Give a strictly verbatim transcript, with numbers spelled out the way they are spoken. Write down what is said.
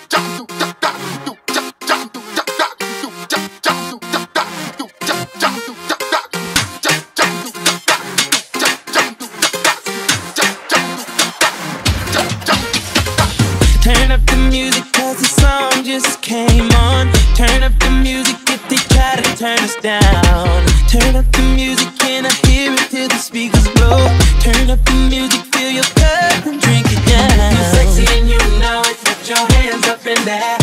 Turn up the music cause the song just came on. Turn up the music if they try to turn us down. Turn up the music, can I hear it till the speakers blow? Turn up the music, fill your cup and drink it down. You're sexy and you know it, put your hands up in the air.